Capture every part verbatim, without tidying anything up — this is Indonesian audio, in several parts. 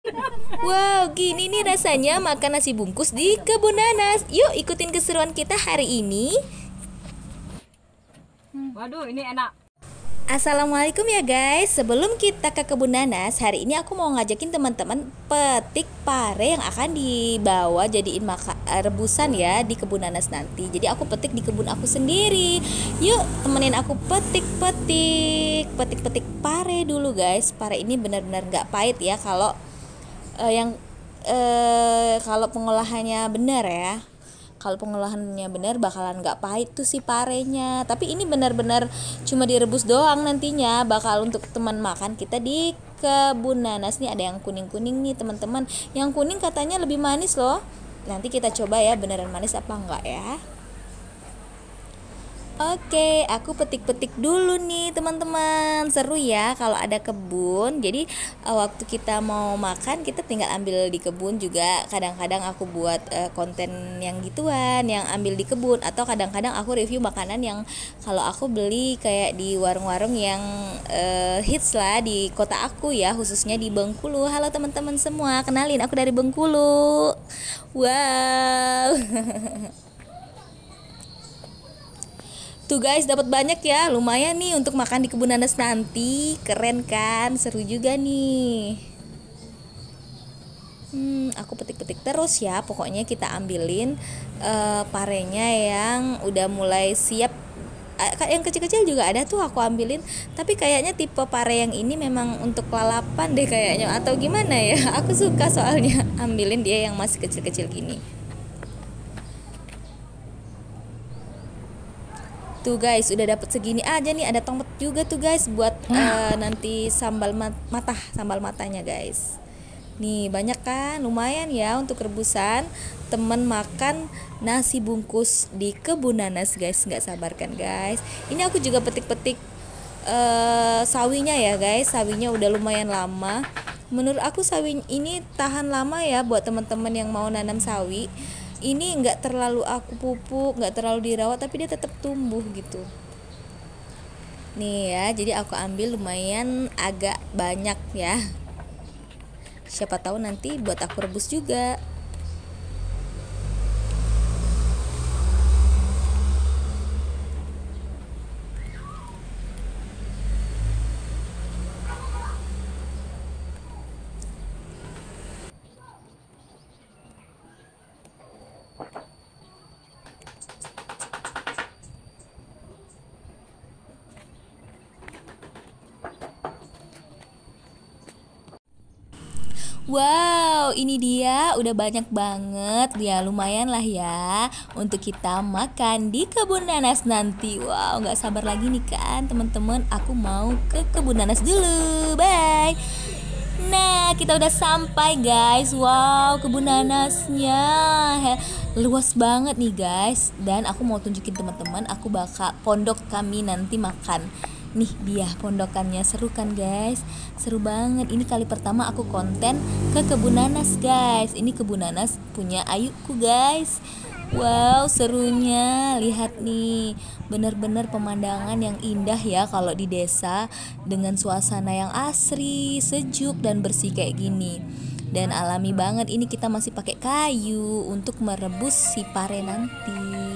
Wow, gini nih rasanya makan nasi bungkus di kebun nanas. Yuk ikutin keseruan kita hari ini. Waduh, ini enak. Assalamualaikum ya guys. Sebelum kita ke kebun nanas, hari ini aku mau ngajakin teman-teman petik pare yang akan dibawa jadiin maka, rebusan ya di kebun nanas nanti. Jadi aku petik di kebun aku sendiri. Yuk temenin aku petik-petik, petik-petik pare dulu guys. Pare ini benar-benar nggak pahit ya kalau uh, yang uh, kalau pengolahannya benar ya. Kalau pengolahannya benar bakalan nggak pahit tuh si parenya. Tapi ini benar-benar cuma direbus doang nantinya. Bakal untuk teman makan kita di kebun nanas nih. Ada yang kuning-kuning nih teman-teman. Yang kuning katanya lebih manis loh. Nanti kita coba ya beneran manis apa enggak ya. Oke, aku petik-petik dulu nih teman-teman. Seru ya kalau ada kebun. Jadi uh, waktu kita mau makan kita tinggal ambil di kebun juga. Kadang-kadang aku buat uh, konten yang gituan, yang ambil di kebun. Atau kadang-kadang aku review makanan yang kalau aku beli kayak di warung-warung yang uh, hits lah di kota aku ya, khususnya di Bengkulu. Halo teman-teman semua, kenalin aku dari Bengkulu. Wow. Tuh guys, dapat banyak ya, lumayan nih untuk makan di kebun nanas nanti. Keren kan, seru juga nih. Hmm, aku petik-petik terus ya. Pokoknya kita ambilin uh, parenya yang udah mulai siap. Yang kecil-kecil juga ada tuh aku ambilin. Tapi kayaknya tipe pare yang ini memang untuk lalapan deh kayaknya. Atau gimana ya, aku suka soalnya ambilin dia yang masih kecil-kecil gini. Tuh guys, udah dapet segini aja nih. Ada tomat juga tuh guys buat uh, nanti sambal mat matah, sambal matanya guys. Nih banyak kan, lumayan ya untuk rebusan. Temen makan nasi bungkus di kebun nanas guys. Nggak sabar kan guys. Ini aku juga petik-petik uh, sawinya ya guys. Sawinya udah lumayan lama. Menurut aku sawi ini tahan lama ya buat teman-teman yang mau nanam sawi. Ini nggak terlalu aku pupuk, nggak terlalu dirawat, tapi dia tetap tumbuh gitu. Nih ya, jadi aku ambil lumayan agak banyak ya. Siapa tahu nanti buat aku rebus juga. Wow, ini dia udah banyak banget ya, lumayan lah ya untuk kita makan di kebun nanas nanti. Wow, nggak sabar lagi nih kan teman-teman, aku mau ke kebun nanas dulu. Bye. Nah, kita udah sampai guys. Wow, kebun nanasnya He, luas banget nih guys. Dan aku mau tunjukin teman-teman, aku bakal pondok kami nanti makan. Nih dia pondokannya, seru kan guys, seru banget. Ini kali pertama aku konten ke kebun nanas guys. Ini kebun nanas punya Ayuku guys. Wow, serunya, lihat nih, bener-bener pemandangan yang indah ya kalau di desa, dengan suasana yang asri, sejuk dan bersih kayak gini. Dan alami banget, ini kita masih pakai kayu untuk merebus si pare nanti.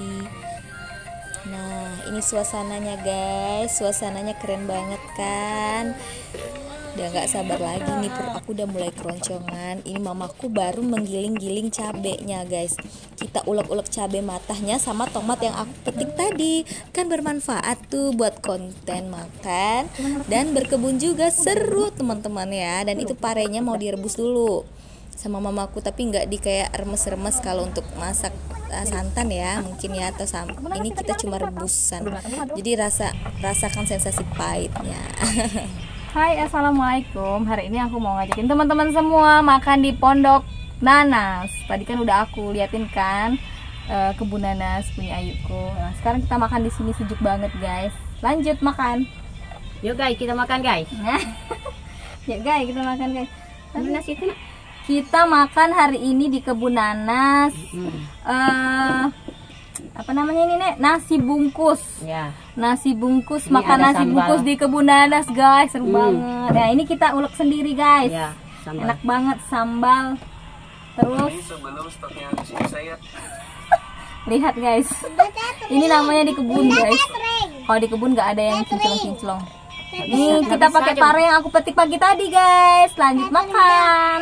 Nah, ini suasananya guys, suasananya keren banget kan. Udah gak sabar lagi nih, perut aku udah mulai keroncongan. Ini mamaku baru menggiling-giling cabenya guys. Kita ulek-ulek cabai matahnya sama tomat yang aku petik tadi. Kan bermanfaat tuh buat konten makan dan berkebun juga, seru teman-teman ya. Dan itu parenya mau direbus dulu sama mamaku, tapi nggak di kayak remes-remes kalau untuk masak uh, santan ya mungkin ya, atau sam ini kita cuma rebusan, jadi rasa rasakan sensasi pahitnya. Hai, assalamualaikum. Hari ini aku mau ngajakin teman-teman semua makan di pondok nanas. Tadi kan udah aku liatin kan uh, kebun nanas punya Ayuku. Nah, sekarang kita makan di sini, sejuk banget guys. Lanjut makan. Yuk guys, kita makan guys. Yuk guys, kita makan guys. Nanas itu kita makan hari ini di kebun nanas. Hmm. Uh, apa namanya ini nek? Nasi bungkus. Ya. Nasi bungkus, ini makan nasi sambal. Bungkus di kebun nanas guys, seru hmm. banget. Nah ini kita ulek sendiri guys. Ya. sambal. Enak banget sambal. Terus sebelum stoknya habis ini saya lihat guys, ini namanya di kebun guys. Kalau di kebun nggak ada yang kinclong-kinclong. Ini kita pakai pare yang aku petik pagi tadi guys. Lanjut makan.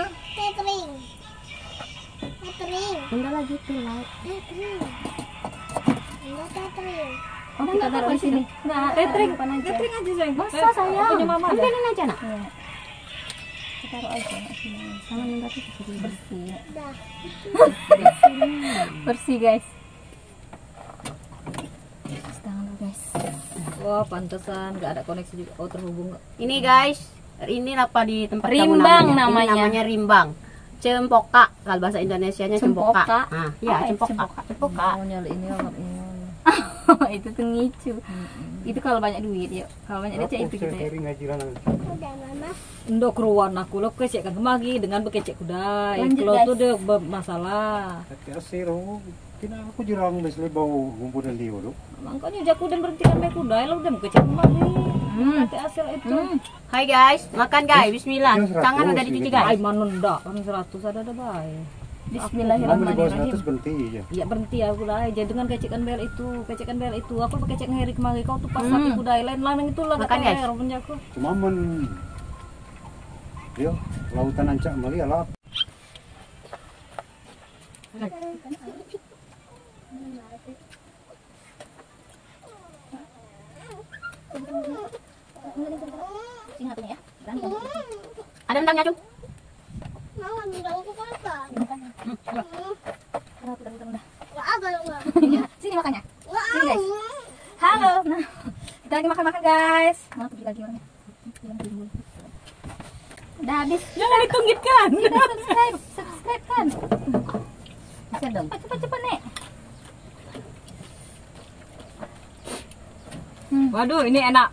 Enggak lagi tuh lah. Oh, kita taruh di sini. Enggak, tethering. Tethering aja sayang. Masa sayang? Punya mama. Ambilin aja nak. Iya. Kita taruh aja sini. Sama minta tuh Bersih. Bersih guys. Tangan dulu guys. Wah, pantesan nggak ada koneksi juga. Oh, terhubung nggak? Ini guys, ini apa di tempat kamu Rimbang namanya? namanya. Ini namanya rimbang. Cempoka, kalau bahasa Indonesianya cempoka. Cempoka. Nah, iya Apa ya, cempoka. cempoka? Cempoka. Mau nyala ini apa ini? Itu tuh ngicu. Itu kalau banyak duit ya. Kalau banyak duit ya itu gitu ya. Indo keruan aku lo kecek kan kemagi dengan bekecek kuda. Lanjut, Kalau guys. tuh deh masalah. Asiro, kina aku jirang mesle bau gumpudan dia dulu. Makanya jaku dan berhenti kan kuda, lo udah bekecek kemagi. Hmm. Kata asal itu. Hmm. Hai guys, makan guys. Bismillah. Ini seratus, Tangan udah dicuci ini. Ay guys. manunda, kan seratus ada ada baik. Kamu di bawah Bismillahirrahmanirrahim. seratus berhenti ya. Ya berhenti aku lah aja dengan kecekan bel itu, kecekan bel itu. Aku bekecek ngeri kemari kau tuh pas Hmm. sapi kuda lain lanang itu lah Makan, guys. kata punya aku. Cuma men yo lautan ancak mali alap. Ada rendangnya, Cung? Sini makannya. Sini guys. Halo. Nah, kita lagi makan-makan guys. Mau pergi lagi orangnya. Udah habis. Jangan ditunggitkan. Kita subscribe, subscribe kan. Bisa dong. Cepat cepat cepat nek. Waduh, ini enak.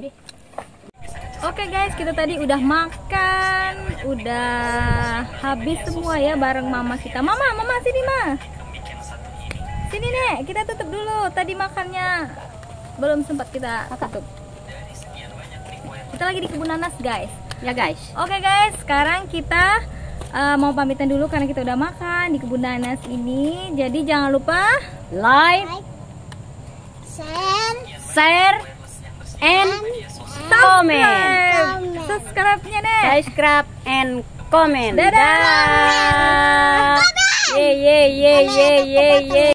Oke guys, kita tadi udah makan, udah habis semua ya bareng mama kita. Mama, mama sini mah. Sini nek, kita tutup dulu. Tadi makannya belum sempat kita tutup. Kita lagi di kebun nanas guys. Ya guys. Oke guys, sekarang kita uh, mau pamitan dulu karena kita udah makan di kebun nanas ini. Jadi jangan lupa Like, share, and comment. subscribe-nya nek. Subscribe and comment. Dadah. Ye ye ye ye ye ye.